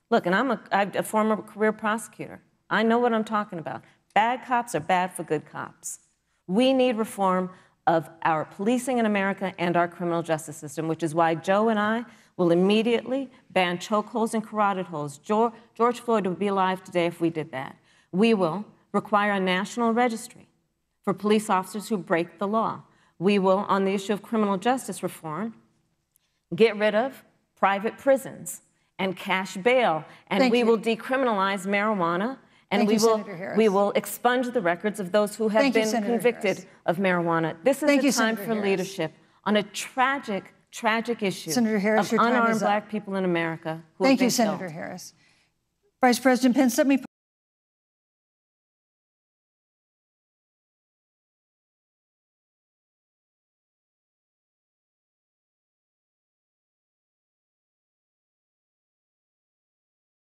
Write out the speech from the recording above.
Look, and I'm a former career prosecutor. I know what I'm talking about. Bad cops are bad for good cops. We need reform of our policing in America and our criminal justice system, which is why Joe and I will immediately ban chokeholds and carotid holds. George Floyd would be alive today if we did that. We will require a national registry for police officers who break the law. We will, on the issue of criminal justice reform, get rid of private prisons and cash bail, and we will decriminalize marijuana, and we will expunge the records of those who have been convicted of marijuana. This is the time for leadership on a tragic issue of unarmed Black people in America who have been killed. Thank you, Senator Harris. Vice President Pence, let me pose